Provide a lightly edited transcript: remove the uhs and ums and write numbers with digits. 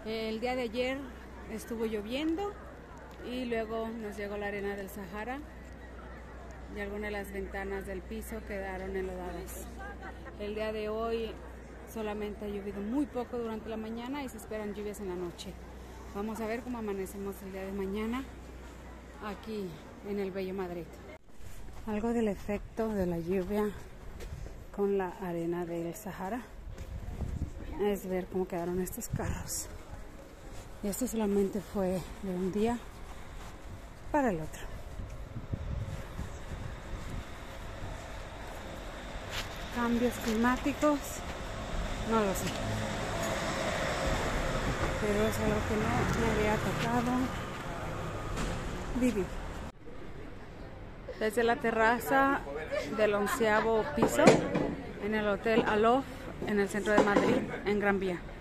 El día de ayer estuvo lloviendo y luego nos llegó la arena del Sahara y algunas de las ventanas del piso quedaron enlodadas. El día de hoy solamente ha llovido muy poco durante la mañana y se esperan lluvias en la noche. Vamos a ver cómo amanecemos el día de mañana aquí en el bello Madrid. Algo del efecto de la lluvia con la arena del Sahara es ver cómo quedaron estos carros. Y esto solamente fue de un día para el otro. Cambios climáticos, no lo sé. Pero es algo que no me había tocado vivir. Desde la terraza del 11º piso en el Hotel Aloft en el centro de Madrid, en Gran Vía.